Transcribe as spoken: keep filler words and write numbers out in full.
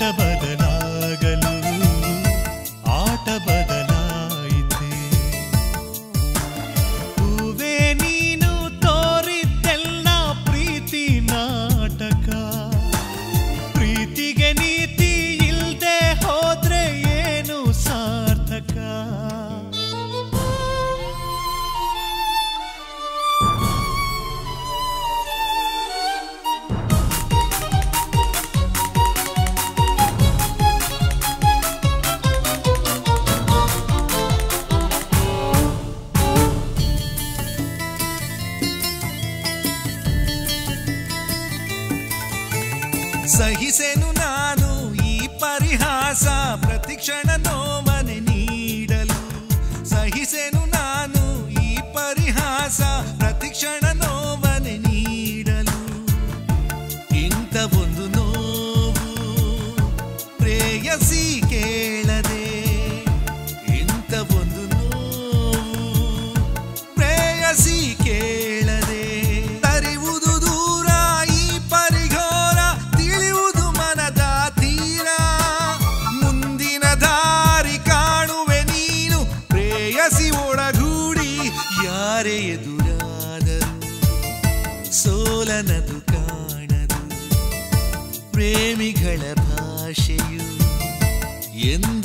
ಬದಲಾಗಲು ಆಟ ಬದಲಾಯಿತೆ ಹೂವೇ ನೀನು ತೋರಿದ್ದೆಲ್ಲ ಪ್ರೀತಿ ನಾಟಕ ಪ್ರೀತಿಗೆ ನೀತಿ ಇಲ್ದೆ ಹೋದ್ರೆ ಏನು ಸಾರ್ಥಕ ಸಹಿಸೆನು ನಾನು ಈ ಪರಿಹಾಸ ಪ್ರತಿಕ್ಷಣ ನೋವನೆ ನೀಡಲು ಸಹಿಸೆನು ನಾನು ಈ ಪರಿಹಾಸ ಪ್ರತಿಕ್ಷಣ ನೋವನೆ ನೀಡಲು ಇಂಥ ಒಂದು ನೋವು ಪ್ರೇಯಸಿ ಕೇಳದೆ ಇಂಥ ಒಂದು ನೋವು ಪ್ರೇಯಸಿ ಕೇಳದೆ ತರಿವುದು ದೂರ ಈ ಪರಿಘೋರ ತಿಳಿಯುವುದು ಮನದ ತೀರ ಮುಂದಿನ ದಾರಿ ಕಾಣುವೆ ನೀನು ಪ್ರೇಯಸಿ ಒಳಗೂಡಿ ಯಾರೇ ಎದುರಾದರು ಸೋಲನದು ಕಾಣದು ಪ್ರೇಮಿಗಳ ಭಾಷೆಯು ಎಂದು